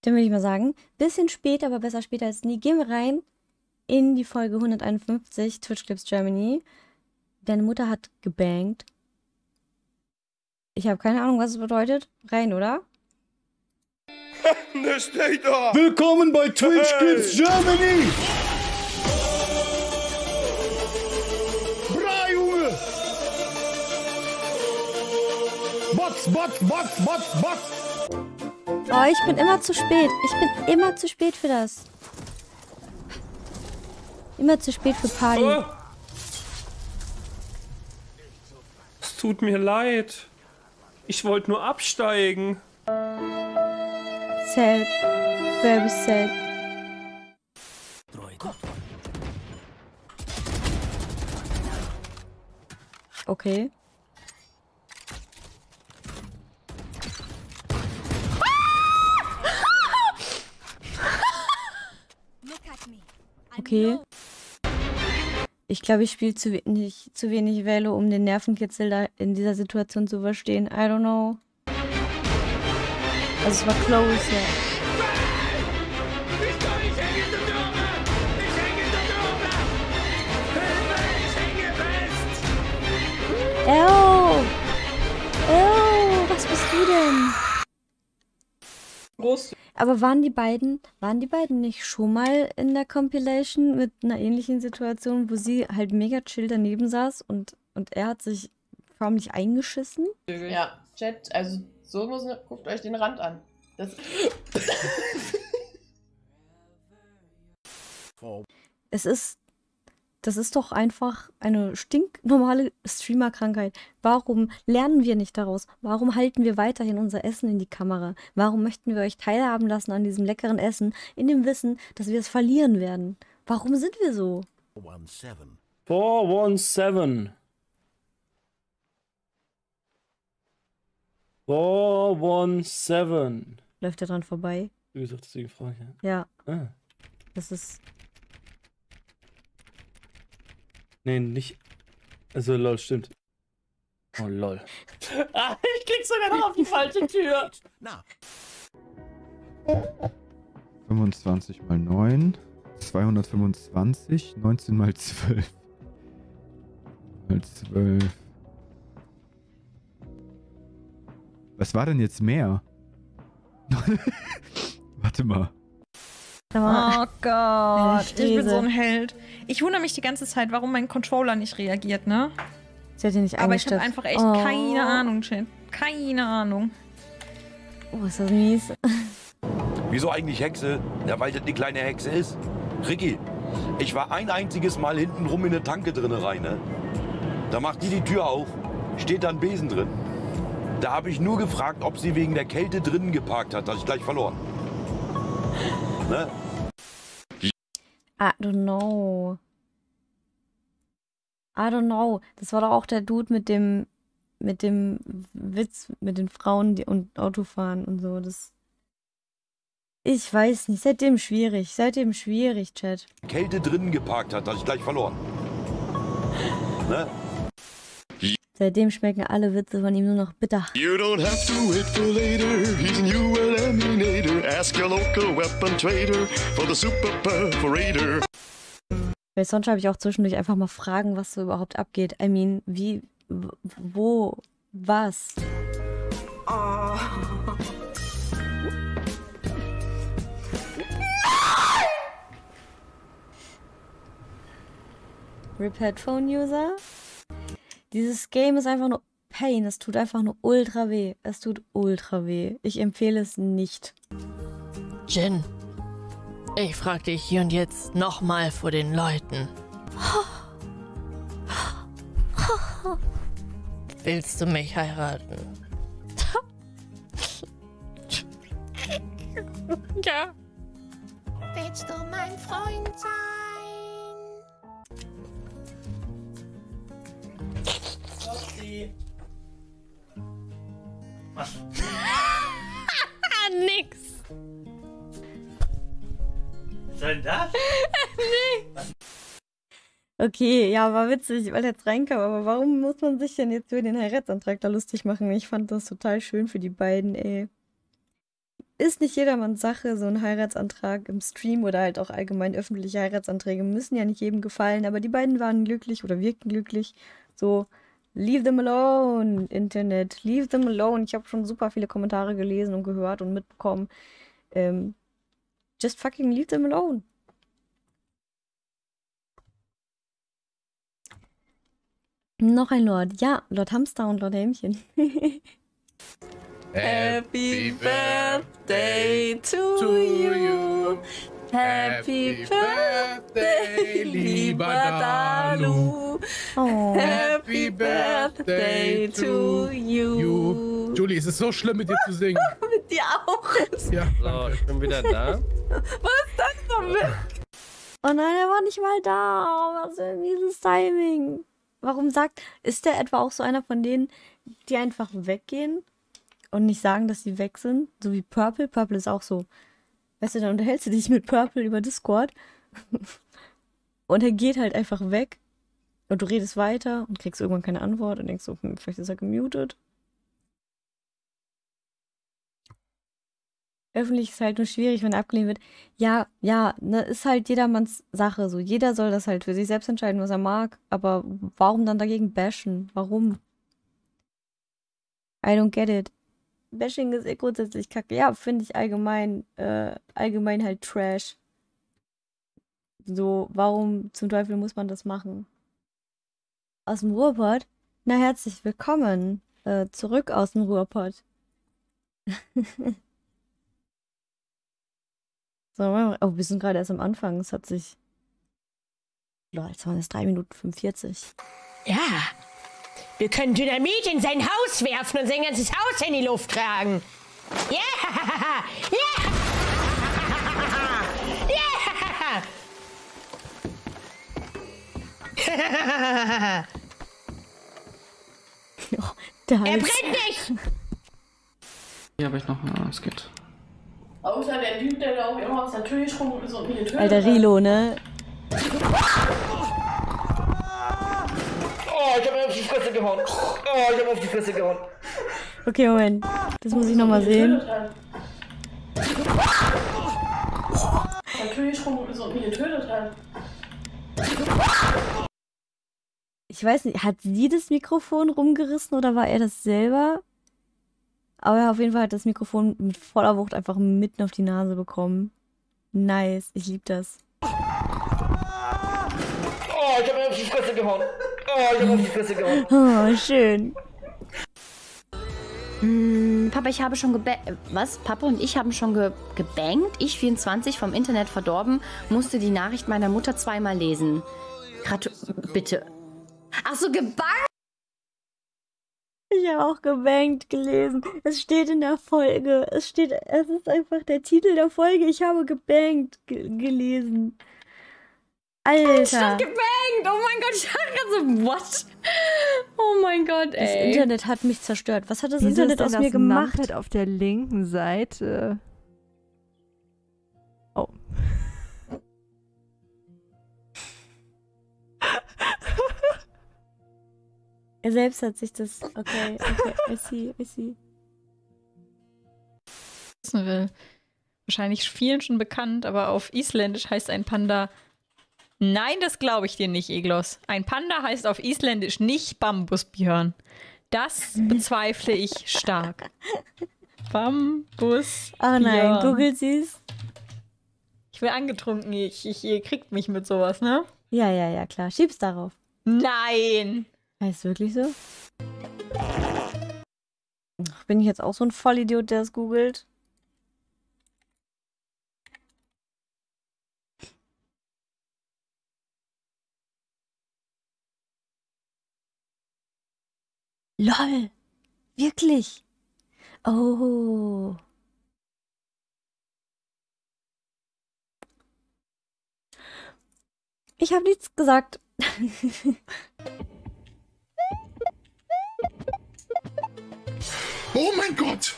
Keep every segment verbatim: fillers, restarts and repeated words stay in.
Dann würde ich mal sagen, bisschen später, aber besser später als nie, gehen wir rein in die Folge hunderteinundfünfzig Twitch Clips Germany. Deine Mutter hat gebankt. Ich habe keine Ahnung, was es bedeutet. Rein, oder? Ne steht da! Willkommen bei Twitch Clips Germany! Bra, Junge! Box, Box, Box, Box, Box! Oh, ich bin immer zu spät. Ich bin immer zu spät für das. Immer zu spät für Party. Oh. Es tut mir leid. Ich wollte nur absteigen. Sad. Very sad. Okay. Okay. Ich glaube, ich spiele zu wenig, zu wenig Velo, um den Nervenkitzel da in dieser Situation zu überstehen. I don't know. Also es war close, ja. Ew! Ew! Was bist du denn? Groß. Aber waren die beiden, waren die beiden nicht schon mal in der Compilation mit einer ähnlichen Situation, wo sie halt mega chill daneben saß und, und er hat sich förmlich eingeschissen? Ja, Chat, also so muss, guckt euch den Rand an. Das Es ist, das ist doch einfach eine stinknormale Streamer-Krankheit. Warum lernen wir nicht daraus? Warum halten wir weiterhin unser Essen in die Kamera? Warum möchten wir euch teilhaben lassen an diesem leckeren Essen, in dem Wissen, dass wir es verlieren werden? Warum sind wir so? four one seven. four one seven. Läuft er dran vorbei? Wie gesagt, deswegen frage ich. Ja, Ah. das ist... Nee, nicht. Also, lol, stimmt. Oh, lol. Ah, ich klick sogar noch auf die falsche Tür. fünfundzwanzig mal neun, zweihundertfünfundzwanzig, neunzehn mal zwölf. Mal zwölf. Was war denn jetzt mehr? Warte mal. Oh Gott, ich bin Stese. so ein Held. Ich wundere mich die ganze Zeit, warum mein Controller nicht reagiert, ne? Sie hat ihn nicht Aber ich habe eingestellt. einfach echt Oh. keine Ahnung, Chat. Keine Ahnung. Oh, ist das mies. Wieso eigentlich Hexe? Ja, weil das eine kleine Hexe ist. Ricky, ich war ein einziges Mal hinten rum in eine Tanke drinne rein, ne? Da macht die die Tür auf, steht da ein Besen drin. Da habe ich nur gefragt, ob sie wegen der Kälte drinnen geparkt hat. Da hab ich gleich verloren. Ne? I don't know. I don't know. Das war doch auch der Dude mit dem mit dem Witz mit den Frauen die, und Autofahren und so. Das ich weiß nicht. Seitdem schwierig. Seitdem schwierig, Chat. Kälte drinnen geparkt hat. Da hab ich gleich verloren. Ne? Seitdem schmecken alle Witze von ihm nur noch bitter. You don't have to wait for later. He's a new eliminator. Ask your local weapon trader for the super perforator. Bei sonst habe ich auch zwischendurch einfach mal Fragen, was so überhaupt abgeht. I mean, wie, wo, was? Oh. Rip Headphone User? Dieses Game ist einfach nur Pain. Es tut einfach nur ultra weh. Es tut ultra weh. Ich empfehle es nicht. Jin, ich frag dich hier und jetzt nochmal vor den Leuten. Willst du mich heiraten? Ja. Willst du mein Freund sein? Nix. Was soll denn das? Okay, ja, war witzig, weil er jetzt reinkam. Aber warum muss man sich denn jetzt über den Heiratsantrag da lustig machen? Ich fand das total schön für die beiden, ey. ist nicht jedermanns Sache, so ein Heiratsantrag im Stream oder halt auch allgemein öffentliche Heiratsanträge müssen ja nicht jedem gefallen, aber die beiden waren glücklich oder wirkten glücklich. So, leave them alone, Internet, leave them alone. Ich habe schon super viele Kommentare gelesen und gehört und mitbekommen. Ähm, just fucking leave them alone. Noch ein Lord. Ja, Lord Hamster und Lord Hämchen. Happy Birthday to you. Happy Birthday, lieber Dalu. Oh. Happy Birthday to you. Julie, es ist so schlimm, mit dir zu singen. Mit dir auch. Ja. So, ich bin wieder da. Was ist das denn? Oh nein, er war nicht mal da. Was für ein mieses Timing. Warum sagt, ist der etwa auch so einer von denen, die einfach weggehen und nicht sagen, dass sie weg sind? So wie Purple. Purple ist auch so. Weißt du, dann unterhältst du dich mit Purple über Discord und er geht halt einfach weg und du redest weiter und kriegst irgendwann keine Antwort und denkst so, hm, vielleicht ist er gemutet. Öffentlich ist halt nur schwierig, wenn abgelehnt wird. Ja, ja, ne, ist halt jedermanns Sache. So, jeder soll das halt für sich selbst entscheiden, was er mag. Aber warum dann dagegen bashen? Warum? I don't get it. Bashing ist eh grundsätzlich kacke. Ja, finde ich allgemein, äh, allgemein halt Trash. So, warum zum Teufel muss man das machen? Aus dem Ruhrpott? Na, herzlich willkommen. Äh, zurück aus dem Ruhrpott. So, oh, wir sind gerade erst am Anfang. Es hat sich. Leute, jetzt waren es drei Minuten fünfundvierzig. Ja. Wir können Dynamit in sein Haus werfen und sein ganzes Haus in die Luft tragen. Ja! Ja! Ja! Oh, der Hals. Er brennt nicht! Hier habe ich noch. Ja, es geht. Außer der Typ, der da auch immer aus der Tür gesprungen ist und mich getötet Alter, Rilo, ne? Oh, ich hab mir auf die Fresse gehauen. Oh, ich hab mir auf die Fresse gehauen. Okay, Moment. Das muss ich nochmal sehen. Aus der Tür gesprungen ist und mich getötet hat. Ich weiß nicht, hat sie das Mikrofon rumgerissen oder war er das selber? Aber auf jeden Fall hat das Mikrofon mit voller Wucht einfach mitten auf die Nase bekommen. Nice, ich lieb das. Oh, ich hab mir auf die Fresse gehauen. Oh, ich hab mir auf die Fresse gehauen. Oh, schön. Hm, Papa, ich habe schon gebangt. Was? Papa und ich haben schon ge gebankt? Ich, vierundzwanzig, vom Internet verdorben, musste die Nachricht meiner Mutter zweimal lesen. Gratu bitte. Ach so, gebankt? Ich habe auch gebankt gelesen. Es steht in der Folge. Es steht, es ist einfach der Titel der Folge. Ich habe gebankt ge gelesen. Alter. Stimmt, gebankt. Oh mein Gott, ich dachte gerade so, what? Oh mein Gott, ey. Das Internet hat mich zerstört. Was hat das Wieso Internet ist aus denn mir das gemacht? Numpad auf der linken Seite. Oh. Er selbst hat sich das. Okay, okay, I see, I see. Wissen will. Wahrscheinlich vielen schon bekannt, aber auf Isländisch heißt ein Panda. Nein, das glaube ich dir nicht, Eglos. Ein Panda heißt auf Isländisch nicht Bambusbjörn. Das bezweifle ich stark. Bambusbjörn. Oh nein, googelt sie's. Ich will angetrunken. Ich, ich, ihr kriegt mich mit sowas, ne? Ja, ja, ja, klar. Schieb's darauf. Nein! Heißt wirklich so? Ach, bin ich jetzt auch so ein Vollidiot, der es googelt? Lol. Wirklich? Oh. Ich habe nichts gesagt. Oh mein Gott!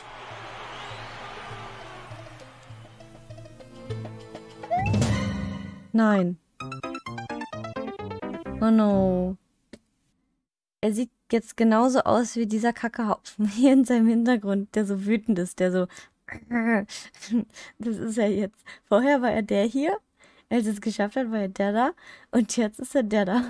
Nein. Oh no. Er sieht jetzt genauso aus wie dieser Kackehaufen hier in seinem Hintergrund, der so wütend ist, der so Das ist ja jetzt. Vorher war er der hier. Als er es geschafft hat, war er der da. Und jetzt ist er der da.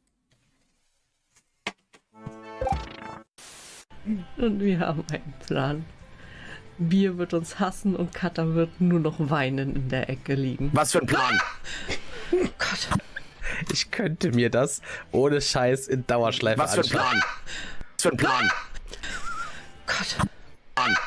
Und wir haben einen Plan. Bier wird uns hassen und Katha wird nur noch weinen in der Ecke liegen. Was für ein Plan? Oh Gott. Ich könnte mir das ohne Scheiß in Dauerschleife Was für ein Plan? Was für ein Plan? Gott. Plan.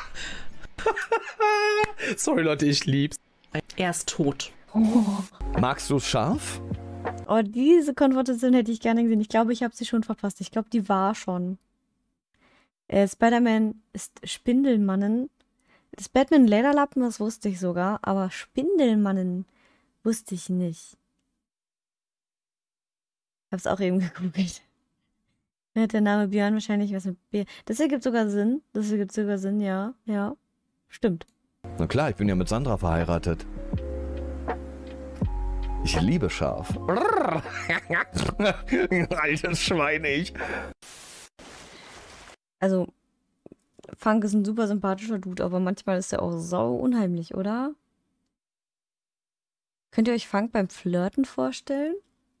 Sorry Leute, ich lieb's. Er ist tot. Oh. Magst du scharf? Oh, diese Konfrontation hätte ich gerne gesehen. Ich glaube, ich habe sie schon verpasst. Ich glaube, die war schon. Äh, Spider-Man ist Spindelmannen. Das Batman Lederlappen, das wusste ich sogar. Aber Spindelmannen wusste ich nicht. Ich habe es auch eben gegoogelt. Da hat der Name Björn wahrscheinlich was mit B. Das ergibt sogar Sinn. Das ergibt sogar Sinn, ja. Ja. Stimmt. Na klar, ich bin ja mit Sandra verheiratet. Ich liebe scharf. Altes Schwein, ich. Also, Funk ist ein super sympathischer Dude, aber manchmal ist er auch sau unheimlich, oder? Könnt ihr euch Funk beim Flirten vorstellen?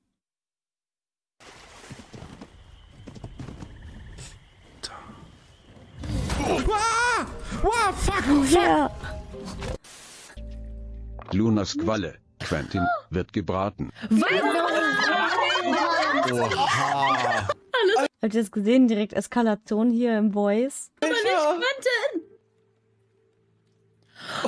Wow! Wow, fuck! Oh, ja. Lunas Qualle. Quentin wird gebraten. Oha. Habt ihr das gesehen? Direkt Eskalation hier im Voice. Aber nicht Quentin! Oh,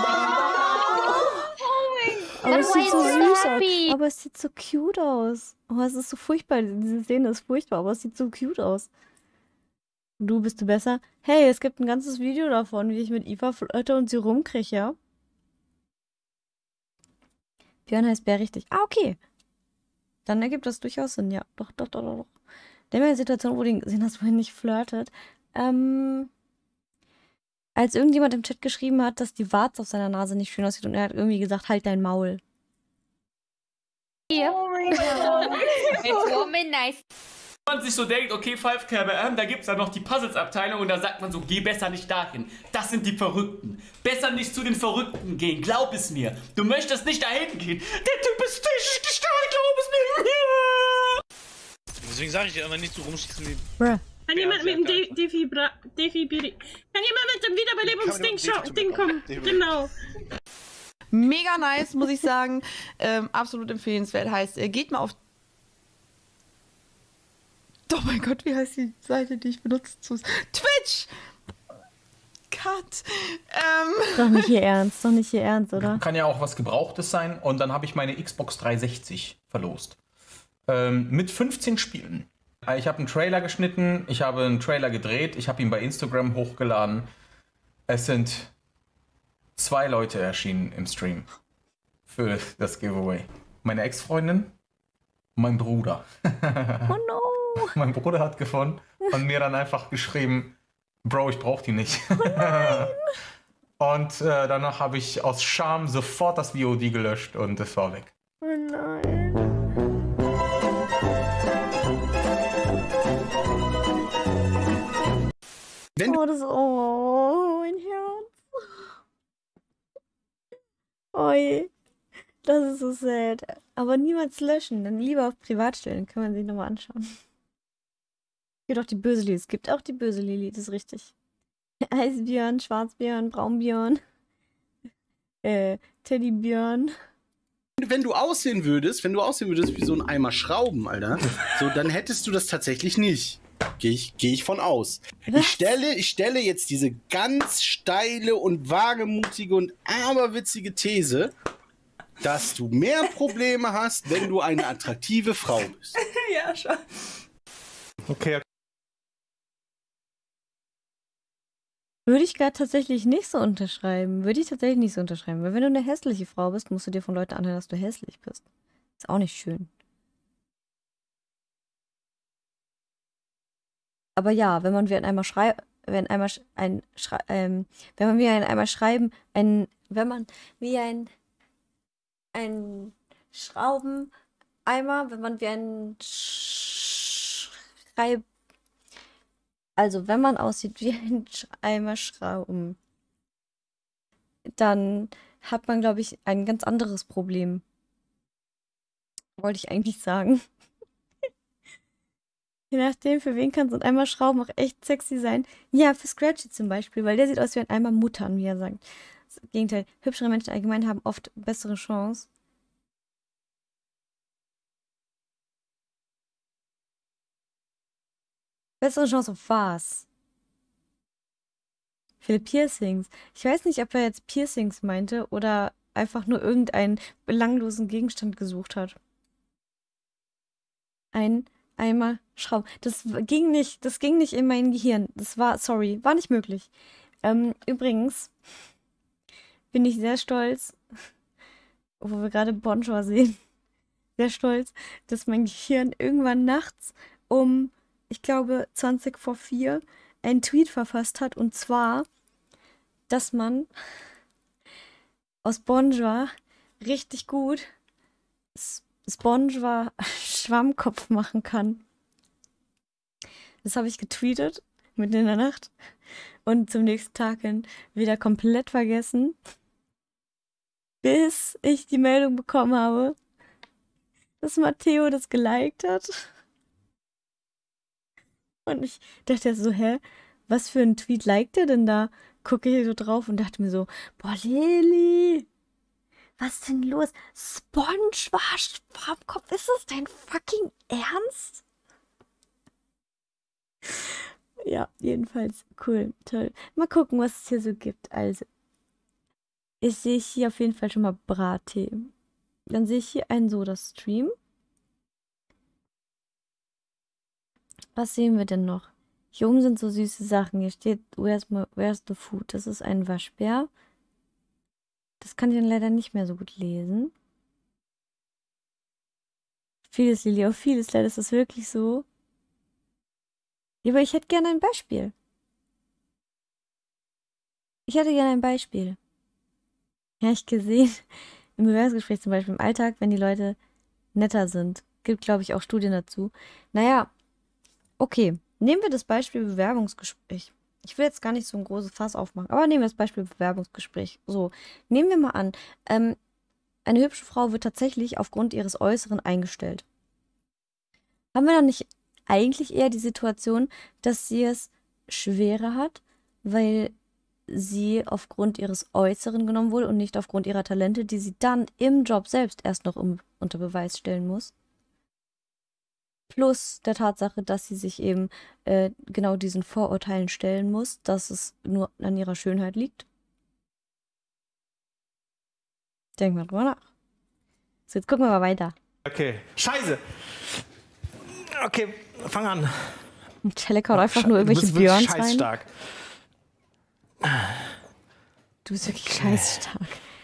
aber es sieht so süß aus. Aber es sieht so cute aus. Oh, es ist so furchtbar. Diese Szene ist furchtbar, aber es sieht so cute aus. Du, bist du besser? Hey, es gibt ein ganzes Video davon, wie ich mit Eva flirte und sie rumkriege, ja? Björn heißt Bär richtig. Ah, okay. Dann ergibt das durchaus Sinn, ja. Doch, doch, doch, doch. Der mir Situation, wo du gesehen hast, wohin nicht flirtet. Ähm, als irgendjemand im Chat geschrieben hat, dass die Warze auf seiner Nase nicht schön aussieht und er hat irgendwie gesagt, halt dein Maul. Hier. Oh mein Gott. It's woman nice. Wenn man sich so denkt, okay, fünf K B M, da gibt es dann noch die Puzzles-Abteilung und da sagt man so, geh besser nicht dahin. Das sind die Verrückten. Besser nicht zu den Verrückten gehen, glaub es mir. Du möchtest nicht dahin gehen. Der Typ ist technisch gestört, glaub es mir. Deswegen sage ich ja immer nicht so rumschießen wie... Bruh. Kann jemand mit dem De Defibra... Defibri... Kann jemand mit dem Wiederbelebungsding scha- Ding kommen? Genau. Mega nice, muss ich sagen. Ähm, absolut empfehlenswert. Heißt, äh, geht mal auf... Oh mein Gott, wie heißt die Seite, die ich benutze? Twitch! Cut! Ähm. Doch nicht hier ernst, doch nicht hier ernst, oder? Kann ja auch was Gebrauchtes sein. Und dann habe ich meine Xbox dreihundertsechzig verlost. Ähm, mit fünfzehn Spielen. Ich habe einen Trailer geschnitten, ich habe einen Trailer gedreht, ich habe ihn bei Instagram hochgeladen. Es sind zwei Leute erschienen im Stream für das Giveaway. Meine Ex-Freundin und mein Bruder. Oh no! Mein Bruder hat gewonnen und mir dann einfach geschrieben, Bro, ich brauch die nicht. Oh und äh, danach habe ich aus Scham sofort das V O D gelöscht und es war weg. Oh nein. Wenn oh, das oh, mein Herz. Oh je. Das ist so sad. Aber niemals löschen, dann lieber auf privat stellen, kann man sich nochmal anschauen. Es gibt auch die böse Lili. Es gibt auch die böse Lili, das ist richtig. Eisbjörn, Schwarzbjörn, Braunbjörn, äh, Teddybjörn. Wenn du aussehen würdest, wenn du aussehen würdest wie so ein Eimer Schrauben, Alter, so, dann hättest du das tatsächlich nicht. Gehe ich, geh ich von aus. Ich stelle, ich stelle jetzt diese ganz steile und wagemutige und aberwitzige These, dass du mehr Probleme hast, wenn du eine attraktive Frau bist. Ja, schon. Okay. Würde ich gar tatsächlich nicht so unterschreiben. Würde ich tatsächlich nicht so unterschreiben. Weil wenn du eine hässliche Frau bist, musst du dir von Leuten anhören, dass du hässlich bist. Ist auch nicht schön. Aber ja, wenn man wie ein Eimer schreibt, wenn einmal sch ein Schrei ähm, wenn man wie ein Eimer schreiben, ein, wenn man wie ein ein Schraubeneimer, wenn man wie ein Schreib also wenn man aussieht wie ein Eimer Schrauben. dann hat man, glaube ich, ein ganz anderes Problem. Wollte ich eigentlich sagen. Je nachdem, für wen kann so ein Eimer Schrauben auch echt sexy sein. Ja, für Scratchy zum Beispiel, weil der sieht aus wie ein Eimer Muttern, wie er sagt. Das Gegenteil. Hübschere Menschen allgemein haben oft bessere Chance. Bessere Chance auf was? Viele Piercings. Ich weiß nicht, ob er jetzt Piercings meinte oder einfach nur irgendeinen belanglosen Gegenstand gesucht hat. Ein Eimer Schrauben. Das ging nicht, das ging nicht in mein Gehirn. Das war, sorry, war nicht möglich. Ähm, übrigens bin ich sehr stolz, wo wir gerade Bonjour sehen, sehr stolz, dass mein Gehirn irgendwann nachts um, ich glaube, zwanzig vor vier einen Tweet verfasst hat, und zwar, dass man aus Bonjour richtig gut Spongebob Schwammkopf machen kann. Das habe ich getweetet, mitten in der Nacht, und zum nächsten Tag hin wieder komplett vergessen, bis ich die Meldung bekommen habe, dass Matteo das geliked hat. Und ich dachte so, hä, was für ein Tweet liked er denn da? Gucke hier so drauf und dachte mir so, boah, Leli, was ist denn los? SpongeBob Schwammkopf, ist das dein fucking Ernst? Ja, jedenfalls cool, toll. Mal gucken, was es hier so gibt. Also, ich sehe hier auf jeden Fall schon mal Brattee. Dann sehe ich hier einen Soda-Stream. Was sehen wir denn noch? Hier oben sind so süße Sachen. Hier steht, where's, my, where's the food? Das ist ein Waschbär. Das kann ich dann leider nicht mehr so gut lesen. Vieles, Lili, auf vieles leider ist das wirklich so. Ja, aber ich hätte gerne ein Beispiel. Ich hätte gerne ein Beispiel. Ja, ich gesehen, im Bewerbungsgespräch zum Beispiel im Alltag, wenn die Leute netter sind. Gibt, glaube ich, auch Studien dazu. Naja, okay. Nehmen wir das Beispiel Bewerbungsgespräch. Ich will jetzt gar nicht so ein großes Fass aufmachen, aber nehmen wir das Beispiel Bewerbungsgespräch. So, nehmen wir mal an, ähm, eine hübsche Frau wird tatsächlich aufgrund ihres Äußeren eingestellt. Haben wir dann nicht eigentlich eher die Situation, dass sie es schwerer hat, weil sie aufgrund ihres Äußeren genommen wurde und nicht aufgrund ihrer Talente, die sie dann im Job selbst erst noch um, unter Beweis stellen muss? Plus der Tatsache, dass sie sich eben äh, genau diesen Vorurteilen stellen muss, dass es nur an ihrer Schönheit liegt. Denk mal drüber nach. So, jetzt gucken wir mal weiter. Okay. Scheiße. Okay, fang an. Und Celle kaut einfach nur irgendwelche Björns rein. Stark. Du bist wirklich scheißstark.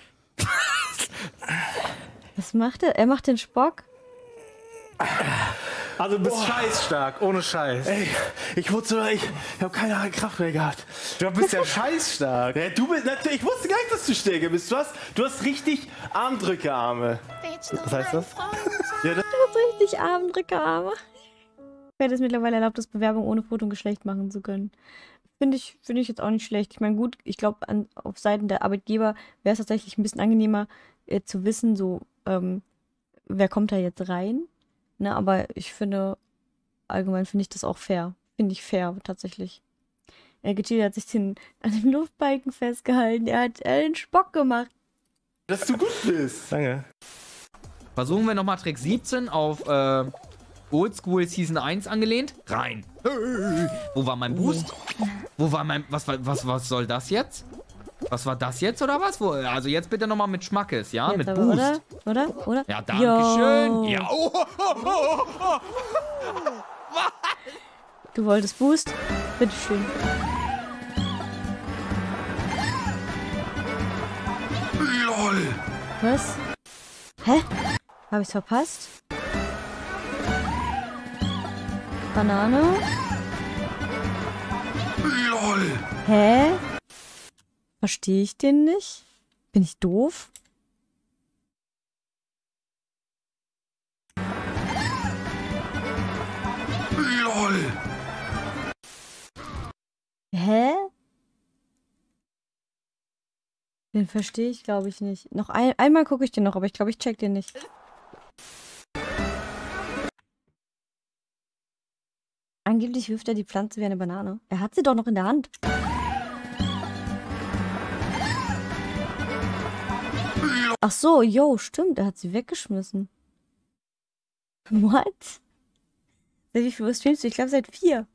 Was macht er? Er macht den Spock. Also du bist scheißstark, ohne Scheiß. Ey, ich wusste, ich, ich habe keine Kraft mehr gehabt. Du bist ja scheißstark. Ja, du bist natürlich, ich wusste gar nicht, dass du stärker bist. Du hast, du hast richtig Armdrückerarme. Was heißt das? Ja, das du hast richtig Armdrückerarme. Ich werde es mittlerweile erlaubt, das Bewerbung ohne Foto und Geschlecht machen zu können. Finde ich, finde ich jetzt auch nicht schlecht. Ich meine, gut, ich glaube, auf Seiten der Arbeitgeber wäre es tatsächlich ein bisschen angenehmer äh, zu wissen, so, ähm, wer kommt da jetzt rein. Ne, aber ich finde, allgemein finde ich das auch fair. Finde ich fair, tatsächlich. Er hat sich den, an dem Luftbalken festgehalten. Er hat einen Spock gemacht. Dass du gut bist. Danke. Versuchen wir nochmal Trick siebzehn auf äh, Oldschool Season eins angelehnt. Rein. Wo war mein Boost? Wo war mein... Was, was, was soll das jetzt? Was war das jetzt oder was? Wo, also jetzt bitte nochmal mit Schmackes, ja? Jetzt mit aber, Boost. Oder? Oder? Oder? Ja, dankeschön. Yo. Ja. Oh, oh, oh, oh. Du wolltest Boost? Bitteschön. LOL. Was? Hä? Hab ich's verpasst? Banane? LOL. Hä? Verstehe ich den nicht? Bin ich doof? LOL. Hä? Den verstehe ich, glaube ich, nicht. Noch ein, einmal gucke ich den noch, aber ich glaube, ich check den nicht. Angeblich wirft er die Pflanze wie eine Banane. Er hat sie doch noch in der Hand. Ach so, yo, stimmt. Er hat sie weggeschmissen. What? Seit wie viel streamst du? Ich glaube, seit vier.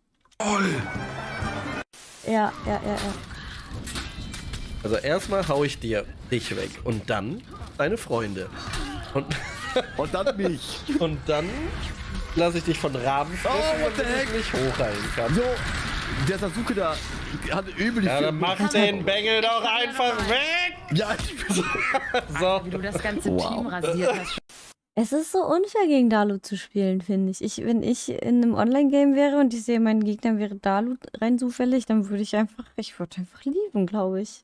Ja, ja, ja, ja. Also erstmal hau ich dir dich weg und dann deine Freunde. Und, und dann mich. Und dann lasse ich dich von Raben fressen, oh, what the damit heck? ich nicht hochheilen kann. So, der Sasuke da hat übel die Ja, dann mach den Bengel doch einfach weg! Ja, ich so. Wie du das ganze Team rasiert hast. Es ist so unfair, gegen Dalu zu spielen, finde ich. ich. Wenn ich in einem Online-Game wäre und ich sehe, mein Gegner wäre Dalu rein zufällig, dann würde ich einfach, ich würde einfach lieben, glaube ich.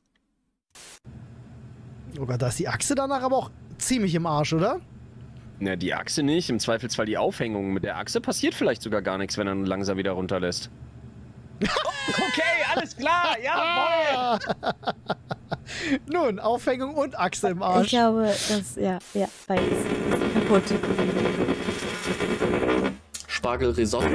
Oh Gott, da ist die Achse danach aber auch ziemlich im Arsch, oder? Na, die Achse nicht. Im Zweifelsfall die Aufhängung. Mit der Achse passiert vielleicht sogar gar nichts, wenn er langsam wieder runterlässt. Okay, alles klar, jawohl! Nun, Aufhängung und Achse im Arsch. Ich glaube, das, ja, ja, beides. Kaputt. Spargelrisotto.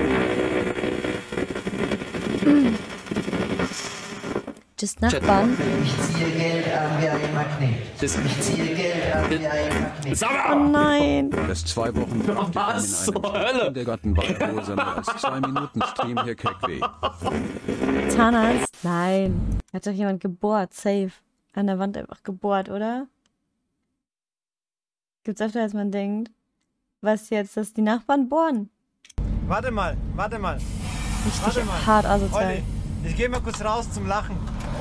Tschüss, Nachbarn. Ich ziehe Geld an wie ein Magnet. Ich ziehe Geld an wie ein Magnet. Oh nein. Erst zwei Wochen Oh, was in einem Kindergarten war größer als zwei Minuten Stream hier Keckweh. Zahnarzt? Nein. Hat doch jemand gebohrt, safe. An der Wand einfach gebohrt, oder? Gibt's öfter, als man denkt. Was jetzt, dass die Nachbarn bohren? Warte mal, warte mal. Richtig warte mal. hart asozial. Olli, ich gehe mal kurz raus zum Lachen.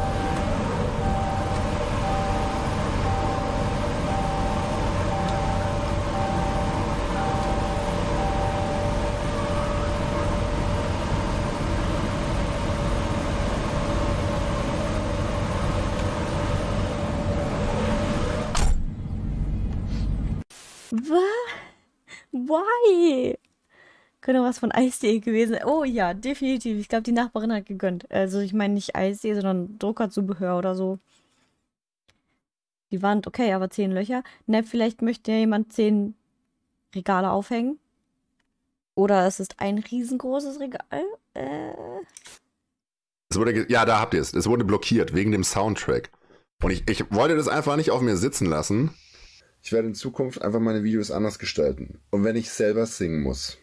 Was? Why? Könnte was von Eis punkt de gewesen sein. Oh ja, definitiv. Ich glaube, die Nachbarin hat gegönnt. Also ich meine nicht Eis punkt de, sondern Druckerzubehör oder so. Die Wand, okay, aber zehn Löcher. Ne, vielleicht möchte ja jemand zehn Regale aufhängen. Oder es ist ein riesengroßes Regal. Äh. Es wurde ja, da habt ihr es. Es wurde blockiert wegen dem Soundtrack. Und ich, ich wollte das einfach nicht auf mir sitzen lassen. Ich werde in Zukunft einfach meine Videos anders gestalten. Und wenn ich selber singen muss.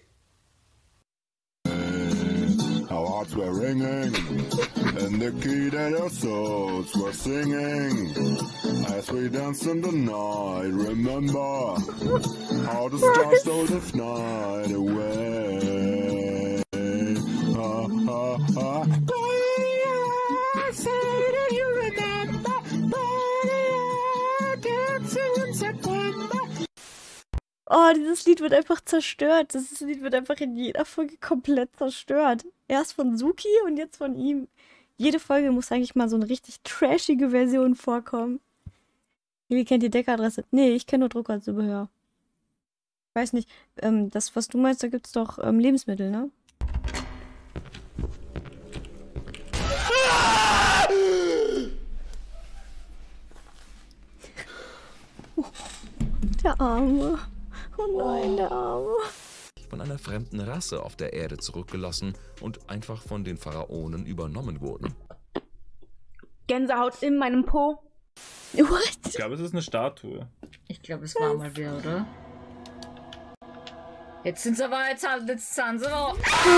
Our hearts were ringing, and the key that our souls were singing. As we danced in the night, remember how the stars stole the night away. Ah, ah, ah. Baby, say that you remember, baby, dancing in September. Oh, dieses Lied wird einfach zerstört. Dieses Lied wird einfach in jeder Folge komplett zerstört. Erst von Suki und jetzt von ihm. Jede Folge muss eigentlich mal so eine richtig trashige Version vorkommen. Wie kennt die Deckadresse? Nee, ich kenne nur Druckerzubehör. Weiß nicht. Ähm, das, was du meinst, da gibt's doch ähm, Lebensmittel, ne? Der Arme. Oh nein, der Arme. Von einer fremden Rasse auf der Erde zurückgelassen und einfach von den Pharaonen übernommen wurden. Gänsehaut in meinem Po. What? Ich glaube, es ist eine Statue. Ich glaube, es war mal wer, oder? Jetzt sind sie aber, jetzt, jetzt zahlen sie aber.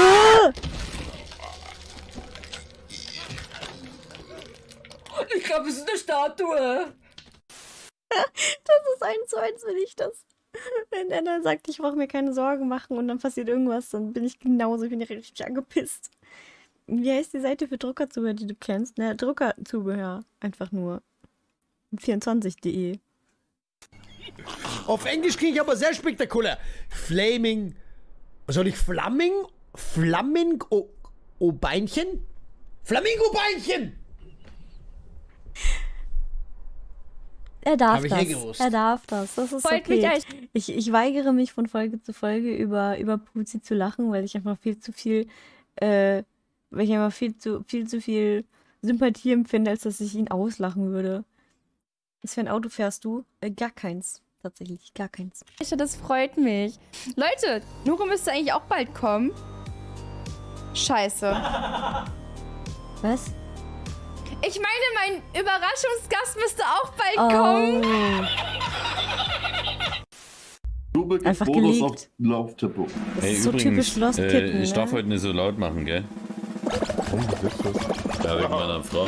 Ich glaube, es ist eine Statue. Das ist eins zu eins, wenn ich das. Wenn er dann sagt, ich brauche mir keine Sorgen machen und dann passiert irgendwas, dann bin ich genauso, ich bin ja richtig angepisst. Wie heißt die Seite für Druckerzubehör, die du kennst? Ne, Druckerzubehör. Einfach nur. vierundzwanzig punkt de. Auf Englisch klinge ich aber sehr spektakulär. Flaming. Was soll ich? Flamming? Flamming? Oh, oh Beinchen? Flamingo-Beinchen! Er darf Hab ich das. eh gewusst. Er darf das. Das ist Freut okay. mich echt. Ich, ich weigere mich von Folge zu Folge über, über Puzi zu lachen, weil ich einfach viel zu viel, äh, weil ich einfach viel zu, viel zu viel Sympathie empfinde, als dass ich ihn auslachen würde. Was für ein Auto fährst du? Äh, gar keins. Tatsächlich, gar keins. Das freut mich. Leute, Nuro müsste eigentlich auch bald kommen. Scheiße. Was? Ich meine, mein Überraschungsgast müsste auch bald Oh. kommen. Du Einfach Bonus gelegt. auf Lauftempo. Das Hey, ist so übrigens, typisch Lost äh, Kitten, ich ne? darf heute nicht so laut machen, gell? Ja, wegen meiner Frau.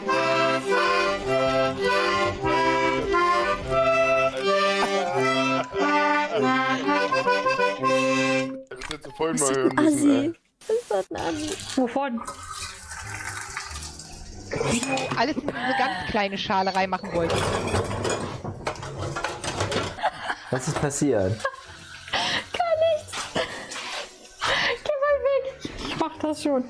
Das ist jetzt voll Was mal ist hören ein müssen, ey. Assi? Was ist das ein Assi? Wovon? Wie du alles in diese ganz kleine Schale reinmachen wolltest. Was ist passiert? Gar nichts. Geh mal weg. Ich mach das schon.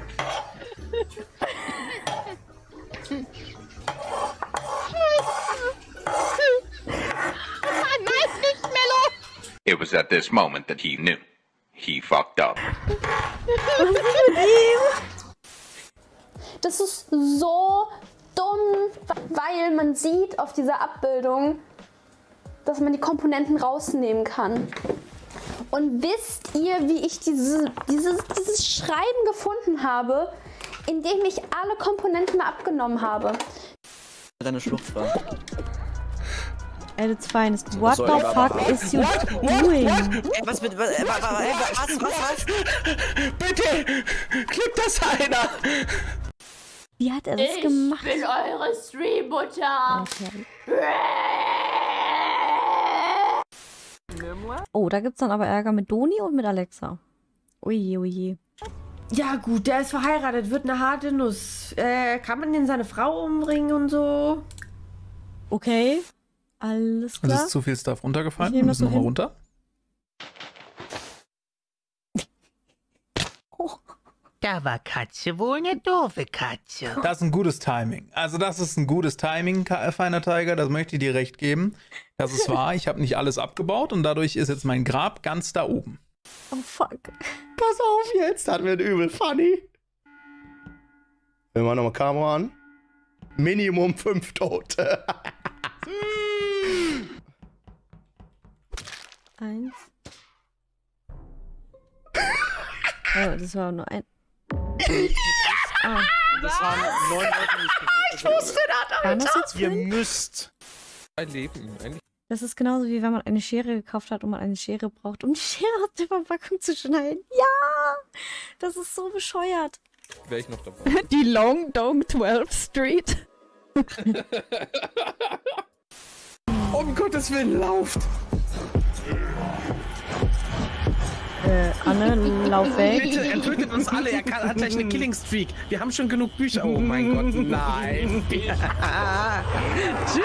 Nein, nicht, Mello! It was at this moment that he knew. He fucked up. Was ist mit ihm? Das ist so dumm, weil man sieht auf dieser Abbildung, dass man die Komponenten rausnehmen kann. Und wisst ihr, wie ich diese, dieses, dieses Schreiben gefunden habe, indem ich alle Komponenten mal abgenommen habe? Deine Schlucht war. At its finest. What the fuck is you doing? Was mit. Was, was, was, was, was? Bitte! Klipp das einer! Wie hat er das gemacht? Ich bin eure Streammutter. Oh, da gibt's dann aber Ärger mit Doni und mit Alexa. Oje, oje. Ja gut, der ist verheiratet, wird eine harte Nuss. Äh, kann man denn seine Frau umbringen und so? Okay, alles klar. Es ist zu viel Stuff runtergefallen. Ich Wir nehm das müssen so nochmal hin. runter. Da war Katze wohl eine doofe Katze. Das ist ein gutes Timing. Also das ist ein gutes Timing, Ka- feiner Tiger. Das möchte ich dir recht geben. Das ist wahr. Ich habe nicht alles abgebaut und dadurch ist jetzt mein Grab ganz da oben. Oh fuck. Pass auf jetzt, das wird übel funny. Wir machen nochmal Kamera an. Minimum fünf Tote. Eins. Oh, das war nur ein. Ah. Das waren neun Leute nicht Ich wusste das, Waren das jetzt Ihr fünf? müsst. Ein Leben, eigentlich. Das ist genauso wie wenn man eine Schere gekauft hat und man eine Schere braucht, um die Schere aus der Verpackung zu schneiden. Ja! Das ist so bescheuert. Wäre ich noch dabei. Die Long Dong zwölfte Street. Um Gottes Willen, lauft! Äh, Anne, lauf weg. Bitte, er tötet uns alle, er kann, hat gleich eine Killing Streak. Wir haben schon genug Bücher. Oh mein Gott, nein. Tschüss.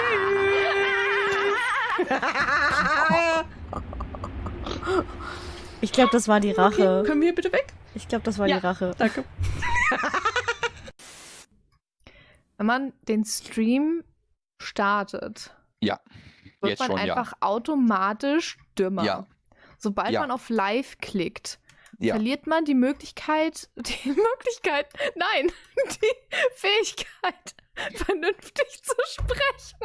Ich glaube, das war die Rache. Können wir bitte weg? Ich glaube, das war Ja, die Rache. Danke. Wenn man den Stream startet, Ja, wird jetzt man schon, einfach ja. automatisch dümmer. Ja. Sobald Ja. man auf Live klickt, Ja. verliert man die Möglichkeit, die Möglichkeit, nein, die Fähigkeit, vernünftig zu sprechen.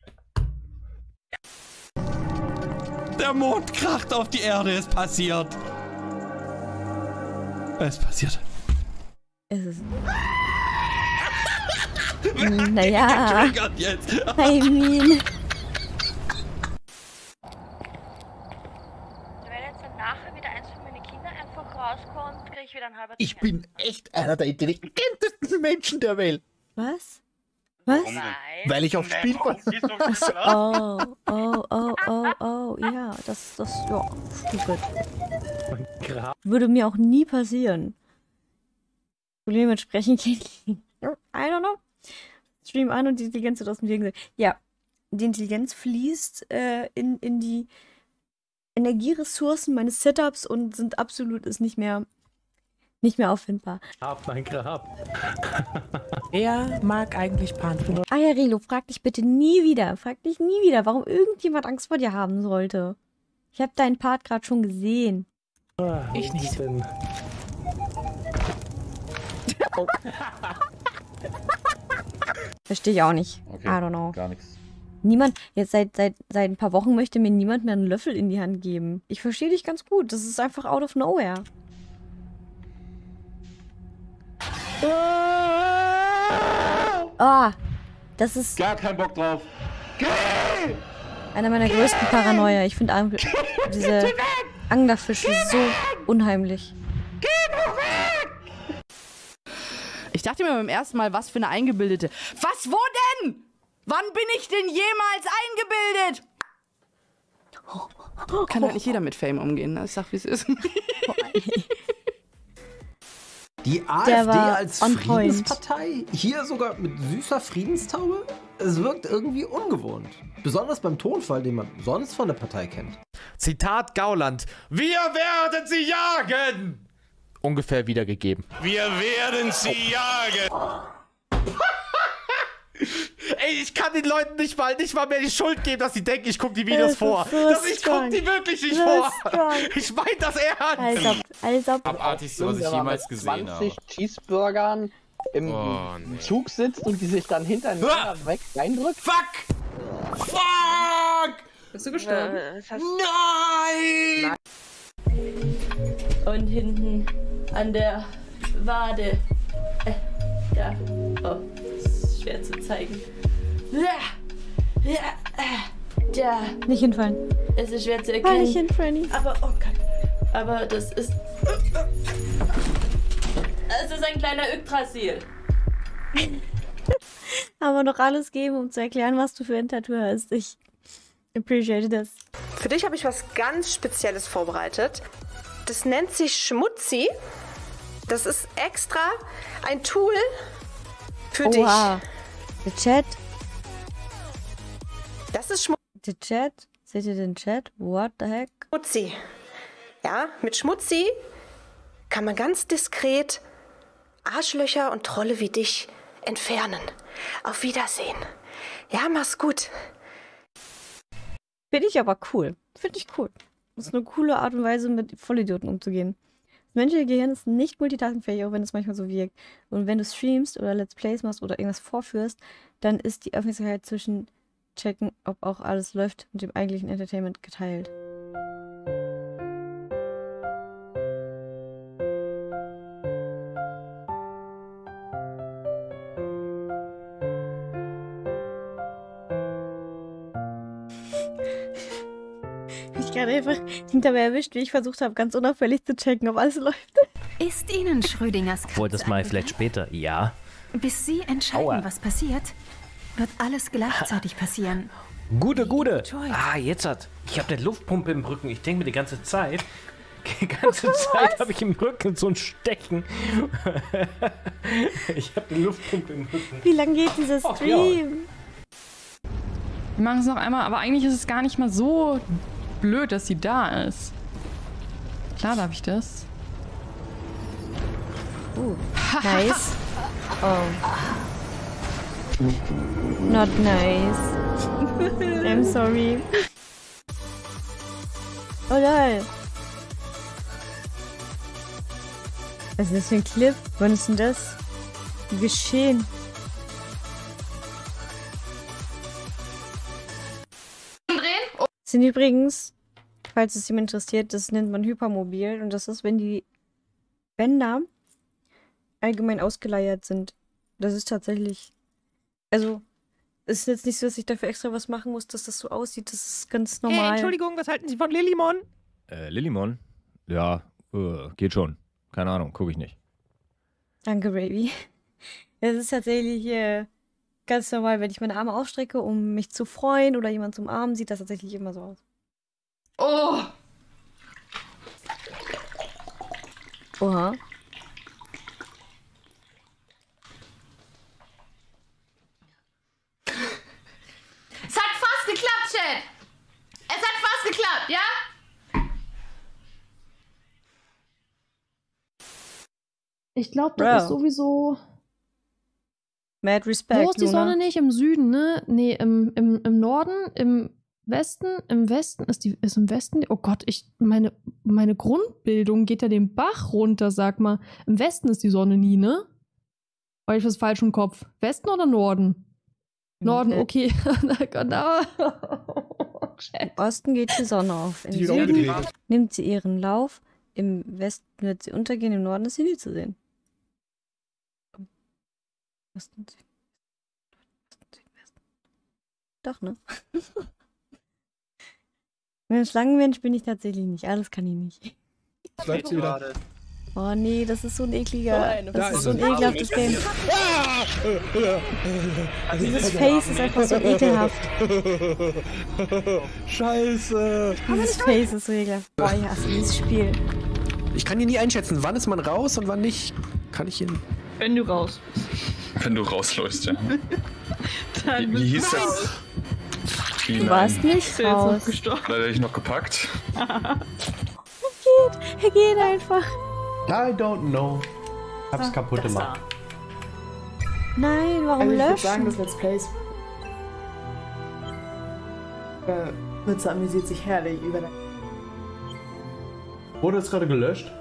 Der Mond kracht auf die Erde, es passiert. Es passiert. Es ist. Naja. Getriggert jetzt. I mean. Wenn jetzt dann nachher wieder eins von meinen Kindern einfach rauskommt, kriege ich wieder ein halber Ich bin echt einer der intelligentesten Menschen der Welt. Was? Was? Weil ich auf Spiel war. Oh, oh, oh, oh, oh, ja, das, das, ja, stupid. Würde mir auch nie passieren. Dementsprechend geht I don't know. Stream an und die Intelligenz wird aus dem Weg. Ja, die Intelligenz fließt äh, in, in die Energieressourcen meines Setups und sind absolut ist nicht mehr nicht mehr auffindbar. Grab, mein Grab. Wer mag eigentlich Pantheon? Ah ja, Relo, frag dich bitte nie wieder, frag dich nie wieder, warum irgendjemand Angst vor dir haben sollte. Ich habe deinen Part gerade schon gesehen. Ich nicht. Verstehe ich auch nicht. Okay, I don't know. gar nichts. Niemand, jetzt seit, seit, seit ein paar Wochen möchte mir niemand mehr einen Löffel in die Hand geben. Ich verstehe dich ganz gut. Das ist einfach out of nowhere. Ah, das ist... Gar keinen Bock drauf. Einer meiner größten Paranoia. Ich finde diese Anglerfische so unheimlich. Ich dachte mir beim ersten Mal, was für eine Eingebildete. Was, wo denn? Wann bin ich denn jemals eingebildet? Kann halt nicht jeder mit Fame umgehen, ne? Ich sag, wie es ist. Die Der AfD war als on Friedenspartei? Hier sogar mit süßer Friedenstaube? Es wirkt irgendwie ungewohnt. Besonders beim Tonfall, den man sonst von der Partei kennt. Zitat Gauland. Wir werden sie jagen! Ungefähr wiedergegeben. Wir werden sie jagen. Ey, ich kann den Leuten nicht mal, nicht mal mehr die Schuld geben, dass sie denken, ich gucke die Videos Das vor. ist so Das, ich gucke strong. die wirklich nicht So vor. strong. Ich meine das ernst. Als ob, als ob. Abartigste, was ich jemals gesehen habe. zwanzig Cheeseburgern im Oh, nee. Zug sitzt und die sich dann hintereinander weg reindrückt. Fuck! Fuck! Bist du gestorben? Nein! Und hinten an der Wade. Äh, da. Oh, das ist schwer zu zeigen. Ja, ja, äh, da. Nicht hinfallen. Es ist schwer zu Fall erkennen. nicht hin, Franny. Aber, oh Gott. Aber das ist... Es ist ein kleiner Yggdrasil. Aber noch alles geben, um zu erklären, was du für ein Tattoo hast. Ich appreciate das. Für dich habe ich was ganz Spezielles vorbereitet. Das nennt sich Schmutzi. Das ist extra ein Tool für dich. Oha. Der Chat. Das ist Schmutzi. Der Chat. Seht ihr den Chat? What the heck? Schmutzi. Ja, mit Schmutzi kann man ganz diskret Arschlöcher und Trolle wie dich entfernen. Auf Wiedersehen. Ja, mach's gut. Finde ich aber cool. Finde ich cool. Das ist eine coole Art und Weise, mit Vollidioten umzugehen. Das menschliche Gehirn ist nicht multitaskingfähig, auch wenn es manchmal so wirkt. Und wenn du streamst oder Let's Plays machst oder irgendwas vorführst, dann ist die Öffentlichkeit zwischen checken, ob auch alles läuft, mit dem eigentlichen Entertainment geteilt. Ich gerade einfach hinter mir erwischt, wie ich versucht habe, ganz unauffällig zu checken, ob alles läuft. Ist Ihnen Schrödingers Katze Wollt das mal vielleicht später? Ja. Bis Sie entscheiden, Aua. was passiert, wird alles gleichzeitig passieren. Gute, gute. Ah, jetzt hat. Ich habe eine Luftpumpe im Rücken. Ich denke mir die ganze Zeit. Die ganze Zeit habe ich im Rücken so ein Stecken. Ich habe eine Luftpumpe im Rücken. Wie lange geht dieser Ach, Stream? Wir machen es noch einmal, aber eigentlich ist es gar nicht mal so blöd, dass sie da ist. Klar darf ich das. Uh, nice. Oh. Not nice. I'm sorry. Oh lol. Was ist das für ein Clip? Wann ist denn das geschehen? Das sind übrigens, falls es jemand interessiert, das nennt man Hypermobil. Und das ist, wenn die Bänder allgemein ausgeleiert sind. Das ist tatsächlich, also es ist jetzt nicht so, dass ich dafür extra was machen muss, dass das so aussieht. Das ist ganz normal. Hey, Entschuldigung, was halten Sie von Lillimon? Äh, Lillimon? Ja, äh, geht schon. Keine Ahnung, gucke ich nicht. Danke, Baby. Das ist tatsächlich äh, ganz normal, wenn ich meine Arme ausstrecke, um mich zu freuen oder jemand zum Armen, sieht das tatsächlich immer so aus. Oh! Oha. Es hat fast geklappt, Chat! Es hat fast geklappt, ja? Ich glaube, das Bro. ist sowieso. Mad Respect, Wo ist die Luna. Sonne nicht? Im Süden, ne? Nee, im, im, im Norden, im Westen. Im Westen ist die ist im Westen. Oh Gott, ich meine meine Grundbildung geht ja den Bach runter, sag mal. Im Westen ist die Sonne nie, ne? Oder ich was falsch im Kopf? Westen oder Norden? Norden, okay. Na genau. Im Osten geht die Sonne auf. Im Die Süden umgedreht. nimmt sie ihren Lauf. Im Westen wird sie untergehen. Im Norden ist sie nie zu sehen. Osten, Süden, Osten, Süden, Westen. Doch, ne? Ein Schlangenmensch bin ich tatsächlich nicht. Alles kann ich nicht. Läuft sie wieder. Oh nee, das ist so ein ekliger. Da Das ist ist so ein es. ekelhaftes Game. Dieses Face ist einfach so ekelhaft. Scheiße. Dieses Face ist so ekelhaft. Boah, ich hasse dieses Spiel. Ich kann hier nie einschätzen, wann ist man raus und wann nicht. Kann ich ihn. Wenn du raus Wenn du rausläufst, ja. Dann Wie hieß das? Du warst nicht raus. Leider hätte ich noch gepackt. Er geht, er geht einfach. I don't know. Hab's kaputt gemacht. Nein, warum Also ich würde löschen? sagen, das Let's Plays. Äh, Nutzer amüsiert sich herrlich über das. Wurde es gerade gelöscht?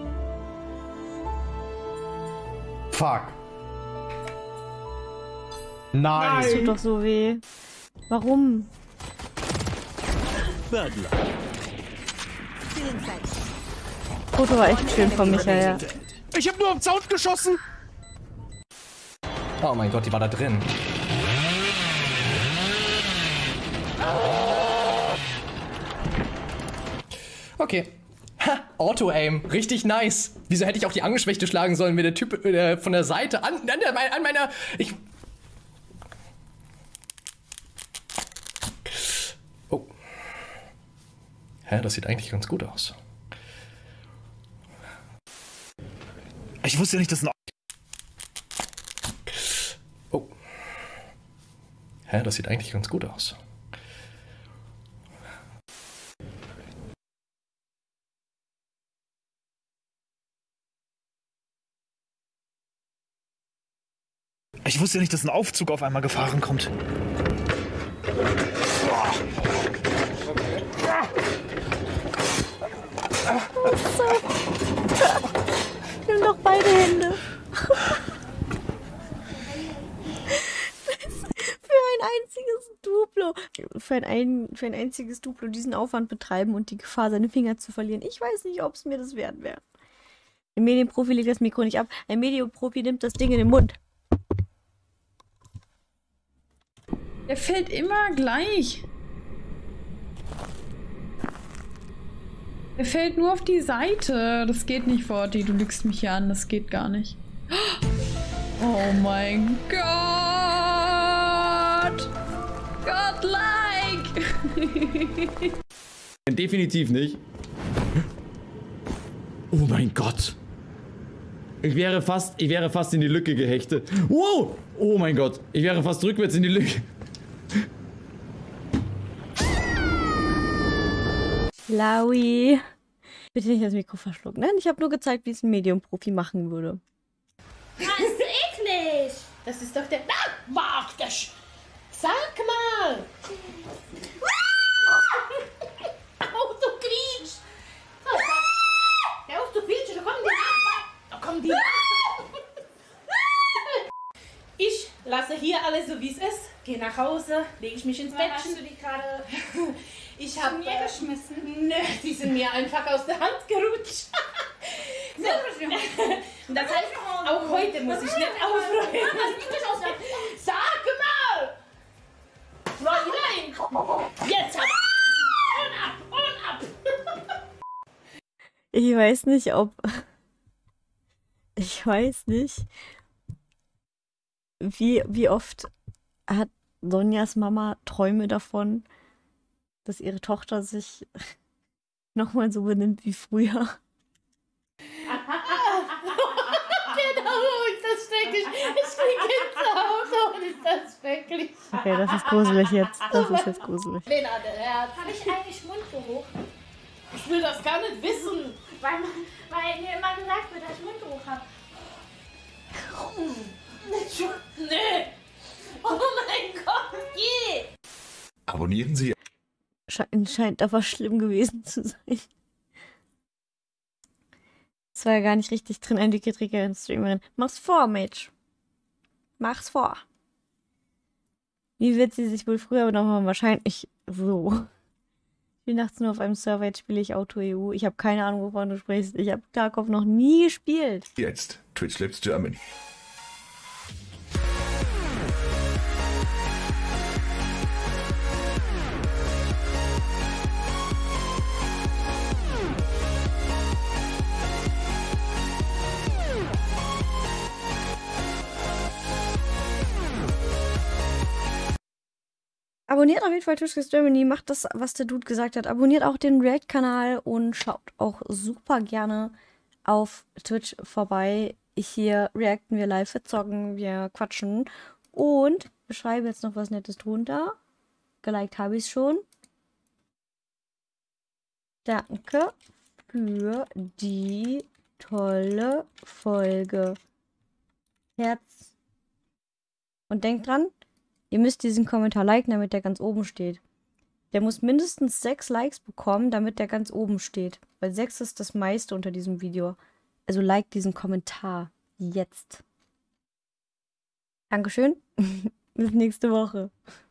Fuck. Nein. Das tut doch so weh. Warum? Foto war echt schön von Michael. Ich hab nur am Sound geschossen! Oh mein Gott, die war da drin. Okay. Ha, Auto-Aim. Richtig nice. Wieso hätte ich auch die Angeschwächte schlagen sollen, wenn der Typ äh, von der Seite an, an, der, an meiner... Ich... Oh. Hä, das sieht eigentlich ganz gut aus. Ich wusste ja nicht, dass ein... Oh. Hä, das sieht eigentlich ganz gut aus. Ich wusste ja nicht, dass ein Aufzug auf einmal gefahren kommt. So. Nimm doch beide Hände. Für ein einziges Duplo. Für ein, ein, für ein einziges Duplo diesen Aufwand betreiben und die Gefahr, seine Finger zu verlieren. Ich weiß nicht, ob es mir das wert wäre. Ein Medienprofi legt das Mikro nicht ab. Ein Medienprofi nimmt das Ding in den Mund. Der fällt immer gleich. Er fällt nur auf die Seite. Das geht nicht, Forti. Du lügst mich hier an. Das geht gar nicht. Oh mein Gott! Godlike! Definitiv nicht. Oh mein Gott. Ich wäre fast, ich wäre fast in die Lücke gehechtet. Wow! Oh mein Gott. Ich wäre fast rückwärts in die Lücke. Laui. Bitte nicht das Mikro verschlucken. Nein, ich habe nur gezeigt, wie es ein Medium-Profi machen würde. Das ist eklig. Das ist doch der... Na, wag das. Sag mal. Auf, du quietsch. Ja, auf, du quietsch. Da kommen die Nachbarn. Da kommen die Nachbarn. Ich lasse hier alles so, wie es ist. Gehe nach Hause, lege ich mich ins Bett. Hast du die gerade... Ich habe mir äh, geschmissen. Nö, die sind mir einfach aus der Hand gerutscht. So. Das heißt, auch heute muss ich nicht aufräumen. Sag mal! Fräulein! Jetzt aber! Und ab! Und ab! Ich weiß nicht, ob... Ich weiß nicht, wie, wie oft hat Sonjas Mama Träume davon, dass ihre Tochter sich nochmal so benimmt wie früher. Genau, ist das schrecklich. Ich kriege Gänsehaut, und ist das schrecklich. Okay, das ist gruselig jetzt. Das ist jetzt gruselig. Lena, der Herz. Habe ich eigentlich Mundgeruch? Ich will das gar nicht wissen. Weil, weil mir immer gesagt wird, dass ich Mundgeruch habe. Nee. Oh mein Gott, je. Abonnieren Sie. Scheint, scheint aber schlimm gewesen zu sein. Das war ja gar nicht richtig drin, ein Wiki-Trigger-Streamerin. Mach's vor, Mage. Mach's vor. Wie wird sie sich wohl früher benommen? Wahrscheinlich so. Ich bin nachts nur auf einem Server, jetzt spiele ich Auto E U. Ich habe keine Ahnung, wovon du sprichst. Ich habe Tarkov noch nie gespielt. Jetzt Twitch Labs Germany. Abonniert auf jeden Fall Twitch Germany, macht das, was der Dude gesagt hat. Abonniert auch den React-Kanal und schaut auch super gerne auf Twitch vorbei. Hier reacten wir live, wir zocken, wir quatschen und wir schreiben jetzt noch was Nettes drunter. Geliked habe ich es schon. Danke für die tolle Folge. Herz. Und denkt dran, ihr müsst diesen Kommentar liken, damit der ganz oben steht. Der muss mindestens sechs Likes bekommen, damit der ganz oben steht. Weil sechs ist das meiste unter diesem Video. Also like diesen Kommentar. Jetzt. Dankeschön. Bis nächste Woche.